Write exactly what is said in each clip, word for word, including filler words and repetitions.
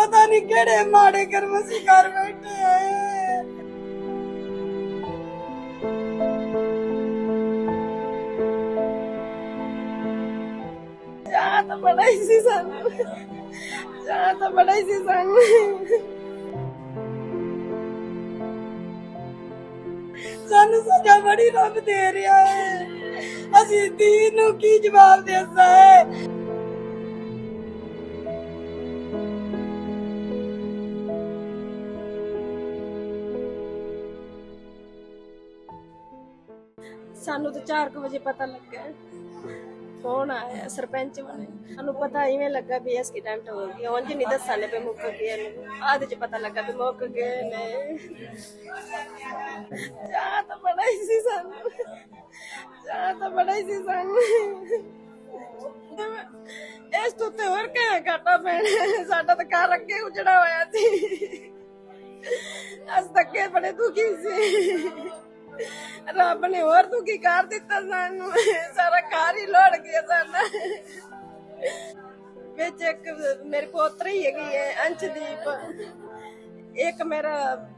पता नहीं केड़े माड़े कर्म सी कर बैठे है। जा तो बड़ा ही सी सानू, जा तो बड़ा ही सी सानू सानू सजा बड़ी रब दे रहा है। असी तीनों की जवाब देता है। सानू तो चार बजे पता लगा, फोन आया सरपंच वाले, सानू पता इवें लगा भी एक्सीडेंट हो गया। उंज नहीं दसने पे मुक गए, आधे च पता लगा भी मुक गए ने। जा तो बड़ा ही सी सानू, जा तो बड़ा ही सी सानू इस तो ते और क्या घाटा पैना। साडा तो घर अगे उजड़ा होया सी, अस तक बड़े दुखी सी। रब ने और दुखी कर दिता सानू, सारा घर ही लड़ गया साडा। विच एक मेरी पोतरी है अंशदीप, एक मेरा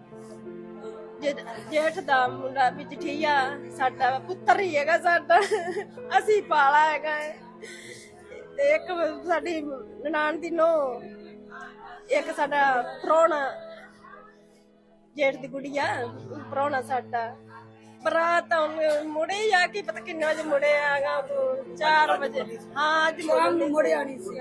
जेठ दा मुंडा भी जठिया, साडा पुत्र ही है साडा, असी पाला है। एक साडी ननान दी नो, एक साडा परौणा जेठ दी गुड़िया परौणा साडा। बरात मुड़े ही आके पता किन्ने बजे मुड़े आगा, चार बजे। हाँ अज मुड़े आनी सी।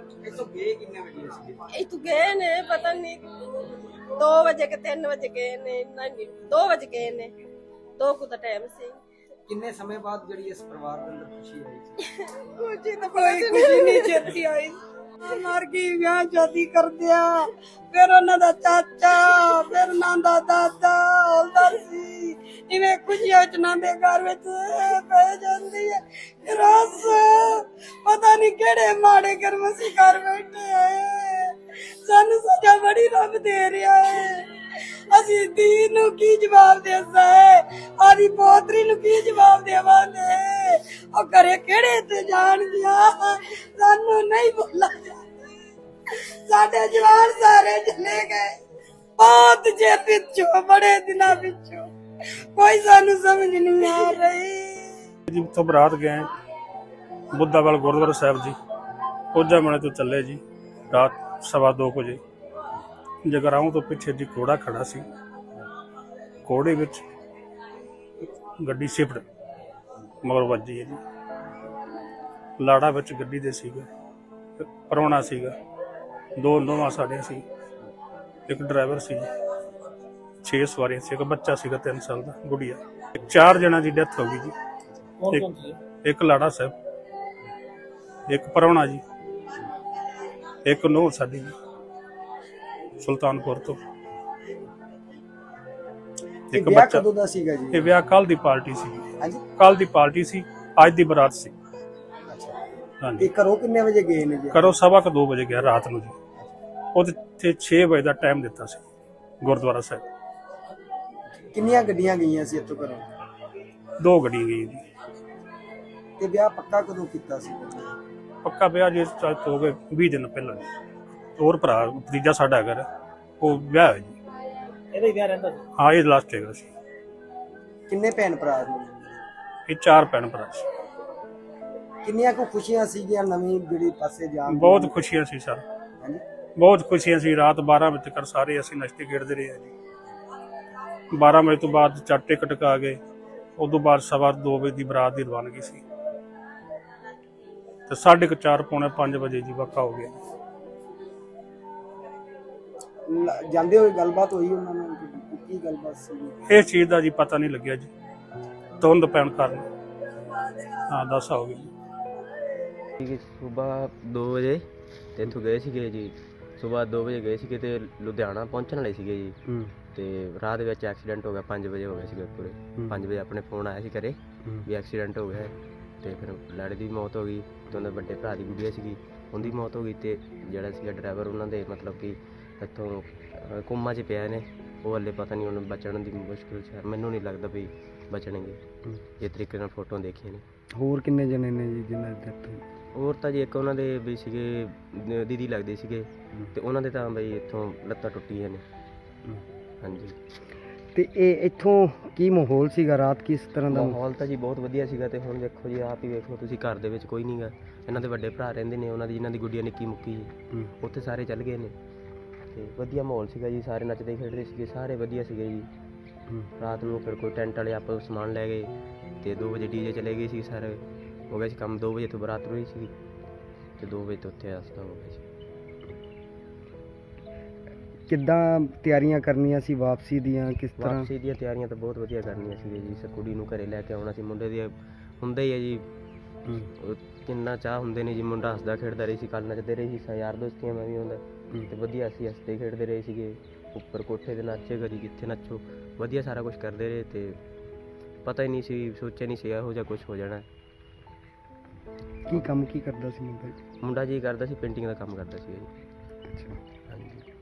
इतों गए ने पता नहीं दो बजे के तीन बजे गए ने, दो बजे गए ने, दो को टाइम से। किन्ने समय बाद जड़ी इस परिवार के अंदर खुशी आई? खुशी तो कोई खुशी नहीं छेती आई। मर गई, ब्याह शादी कर दिया, फिर उन्हां दा चाचा, फिर उन्हां दा दादा होंदा सी। इवें खुशियां च ना दे घर विच पै जांदी है। रस पता नहीं केड़े माड़े कर्म सी कर बैठे है। सानू सजा बड़ी रब दे रहा है। असी तीनों की जवाब देता है, आरी पोतरी नू की जवाब देवांगे। ओ करे केड़े ते जान गया, सानू नहीं बोला जाता। साडे जवान सारे चले गए बहुत जे पिछो, बड़े दिना पिछो, कोई सानू समझ नहीं आ रही जी। तो बरात गए बुद्धावाल गुरुद्वारा साहब जी, ओझा मने तो चले जी रात सवा दो बजे। जगराऊं तो पिछे जी घोड़ा खड़ा सी, घोड़े विच गड्डी सिफट मगर वजी है जी। लाड़ा विच गड्डी दे सीगा, परौणा सीगा, दो नोवां साड़ियां सी, एक ड्राइवर सी, छे सवारियां सी, एक बच्चा सीगा तीन साल का गुड़िया। चार जना की डेथ हो गई जी। एक, एक लाड़ा साहब, एक परौणा जी, एक नूह साडी जी सुल्तानपुर तो, एक बच्चा। कदों दा सीगा जी? ये ब्याह कल दी पार्टी सी, कल दी पार्टी सी, अज दी बरात सी। हाँ जी। घरों किन्ने बजे गए ने जी? घरों सवा क दो बजे गया रात नूं जी। ओदे छे बजे दा टाइम दिता सी गुरुद्वारा साहब। किन्नियां गड्डियां गईयां सी इत्थों घरों? दो गड्डियां गई जी। ते ब्याह पक्का कदों कीता सी? पक्का ब्याह जी हो गए बीस दिन पहला। और भरा भतीजा साडा घर वो ब्याह है जी। ਇਹਦਾ ਵਿਆਹ ਰਹਿੰਦਾ ਸੀ? हाँ ये लास्ट है। किन्ने भैन भरा ने? ये चार भैन भरा सी। किन्नियां को खुशियां सीगियां नवीं जेड़ी पासे जान? बहुत खुशियां सी सर, बहुत खुशियां सी। रात बारह बजे तक सारे असीं नशते खेडदे रहे जी। बारह बजे तो बाद चार टिकट आ गए, उदों बाद सवा दो बजे की बरात की रवानगी सी, तो साढ़े क चार पौने पांच बजे जी वाका हो गया। ਜਾਂਦੇ ਹੋਏ ਗੱਲਬਾਤ ਹੋਈ ਉਹਨਾਂ ਨਾਲ? ਕੀ ਗੱਲਬਾਤ ਸੀ? ਇਸ ਚੀਜ਼ ਦਾ ਜੀ ਪਤਾ ਨਹੀਂ ਲੱਗਿਆ ਜੀ, ਧੁੰਦ ਪੈਣ ਕਾਰਨ। ਹਾਂ ਦਸ ਹੋ ਗਈ। ਸੁਬਾਹ ਦੋ ਵਜੇ ਤੇ ਇੱਥੋਂ ਗਏ ਸੀਗੇ ਜੀ, ਸੁਬਾਹ ਦੋ ਵਜੇ ਗਏ ਸੀਗੇ ਤੇ ਲੁਧਿਆਣਾ ਪਹੁੰਚਣ ਵਾਲੇ ਸੀਗੇ ਜੀ। ਤੇ ਰਾਹ ਦੇ ਵਿੱਚ ਐਕਸੀਡੈਂਟ ਹੋ ਗਿਆ, ਪੰਜ ਵਜੇ ਹੋ ਗਿਆ ਸੀਗਾ ਪੂਰੇ ਪੰਜ ਵਜੇ ਆਪਣੇ ਫੋਨ ਆਇਆ ਸੀ ਘਰੇ ਵੀ ਐਕਸੀਡੈਂਟ ਹੋ ਗਿਆ। ਤੇ ਫਿਰ ਲੜੇ ਦੀ ਮੌਤ ਹੋ ਗਈ, ਤੇ ਉਹਨਾਂ ਵੱਡੇ ਭਰਾ ਦੀ ਗੁੱਡੀਆ ਸੀਗੀ ਉਹਦੀ ਮੌਤ ਹੋ ਗਈ। ਤੇ ਜਿਹੜਾ ਸੀਗਾ ਡਰਾਈਵਰ ਉਹਨਾਂ ਦੇ ਮਤਲਬ ਕਿ ਇੱਥੋਂ ਕੋਮਾ 'ਚ ਪਿਆ ਨੇ, ਉਹ ਹਲੇ ਪਤਾ ਨਹੀਂ ਉਹਨੂੰ ਬਚਣ ਦੀ ਮੁਸ਼ਕਿਲ 'ਚ ਹੈ। ਮੈਨੂੰ ਨਹੀਂ ਲੱਗਦਾ ਵੀ ਬਚਣਗੇ, ਇਹ ਤਰੀਕੇ ਨਾਲ ਫੋਟੋ ਦੇਖੀਆਂ ਨੇ। ਹੋਰ ਕਿੰਨੇ ਜਣੇ ਨੇ ਜੀ ਜਿਨ੍ਹਾਂ ਦੀ ਡੈਥ ਹੋਈ? ਹੋਰ ਤਾਂ ਜੀ ਇੱਕ ਉਹਨਾਂ ਦੇ ਵੀ ਸੀਗੇ ਨ- ਦੀਦੀ ਲੱਗਦੇ ਸੀਗੇ ਤੇ ਉਹਨਾਂ ਦੇ ਤਾਂ ਬਈ ਇੱਥੋਂ ਲੱਤਾਂ ਟੁੱਟੀਆਂ ਨੇ। ਹਾਂਜੀ। ਤੇ ਇਹ ਇੱਥੋਂ ਕੀ ਮਾਹੌਲ ਸੀਗਾ ਰਾਤ, ਕਿਸ ਤਰ੍ਹਾਂ ਦਾ? ਮਾਹੌਲ ਤਾਂ ਜੀ ਬਹੁਤ ਵਧੀਆ ਸੀਗਾ ਤੇ ਹੁਣ ਦੇਖੋ ਜੀ ਆਪ ਹੀ ਵੇਖੋ ਤੁਸੀਂ, ਘਰ ਦੇ ਵਿੱਚ ਕੋਈ ਨਹੀਂ ਗਾ। ਇਹਨਾਂ ਦੇ ਵੱਡੇ ਭਰਾ ਰਹਿੰਦੇ ਨੇ, ਉਹਨਾਂ ਦੀ ਜਿਨ੍ਹਾਂ ਦੀ ਗੁੱਡੀਆਂ ਨਿੱਕੀ ਮੁੱਕੀ ਜੀ, ਉੱਥੇ ਸਾਰੇ ਚੱਲ ਗਏ ਨੇ ਤੇ ਵਧੀਆ ਮਾਹੌਲ ਸੀਗਾ ਜੀ। ਸਾਰੇ ਨੱਚਦੇ ਖੇਡਦੇ ਸੀਗੇ, ਸਾਰੇ ਵਧੀਆ ਸੀਗੇ ਜੀ। ਰਾਤ ਨੂੰ ਫਿਰ ਕੋਈ ਟੈਂਟ ਵਾਲੇ ਆਪਸ ਸਮਾਨ ਲੈ ਗਏ ਤੇ ਦੋ ਵਜੇ ਡੀਜੇ ਚਲੇ ਗਏ ਸੀ। ਸਾਰੇ ਹੋ ਗਿਆ ਸੀ ਕੰਮ। ਦੋ ਵਜੇ ਤੋਂ ਬਰਾਤ ਰਹੀ ਸੀ ਤੇ ਦੋ ਵਜੇ ਤੋਂ ਉੱਥੇ ਆਸਤਾ ਹੋ ਗਿਆ ਸੀ। ਕਿੱਦਾਂ ਤਿਆਰੀਆਂ ਕਰਨੀਆਂ ਸੀ ਵਾਪਸੀ ਦੀਆਂ, ਕਿਸ ਤਰ੍ਹਾਂ? ਵਾਪਸੀ ਦੀਆਂ ਤਿਆਰੀਆਂ ਤਾਂ ਬਹੁਤ ਵਧੀਆ ਕਰਨੀਆਂ ਸੀਗੀਆਂ ਜੀ। ਸਰ ਕੁੜੀ ਨੂੰ ਘਰੇ ਲੈ ਕੇ ਆਉਣਾ ਸੀ, ਮੁੰਡੇ ਦੀ ਹੁੰਦਾ ਹੀ ਹੈ ਜੀ, ਉਹ ਕਿੰਨਾ ਚਾਹ ਹੁੰਦੇ ਨੇ ਜੀ। ਮੁੰਡਾ ਹੱਸਦਾ ਖੇਡਦਾ ਰਹੀ ਸੀ, ਕੱਲ ਨੱਚਦੇ ਰਹੀ ਸੀ, ਯਾਰ ਦੋਸਤੀਆਂ ਮੈਂ ਵੀ ਹੁੰਦਾ ਤੇ ਵਧੀਆ ਅਸੀਂ ਹੱਸਦੇ ਖੇਡਦੇ ਰਹੇ ਸੀਗੇ। ਉੱਪਰ ਕੋਠੇ ਤੇ ਨੱਚੇ, ਕਦੀ ਕਿੱਥੇ ਨੱਚੋ, ਵਧੀਆ ਸਾਰਾ ਕੁਝ ਕਰਦੇ ਰਹੇ ਤੇ ਪਤਾ ਹੀ ਨਹੀਂ ਸੀ, ਸੋਚਿਆ ਨਹੀਂ ਸੀ ਇਹੋ ਜਿਹਾ ਕੁਝ ਹੋ ਜਾਣਾ। ਕੀ ਕੰਮ ਕੀ ਕਰਦਾ ਸੀ ਮੁੰਡਾ? ਮੁੰਡਾ ਜੀ ਕਰਦਾ ਸੀ, ਪੇਂਟਿੰਗ ਦਾ ਕੰਮ ਕਰਦਾ ਸੀ ਜੀ। ਅੱਛਾ। ਹਾਂਜੀ।